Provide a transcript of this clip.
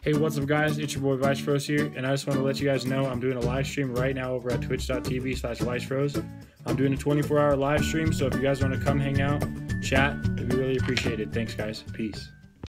Hey, what's up guys? It's your boy Vicefroze here, and I just want to let you guys know I'm doing a live stream right now over at twitch.tv/Vicefroze. I'm doing a 24-hour live stream, so if you guys want to come hang out, chat, it'd be really appreciated. Thanks guys. Peace.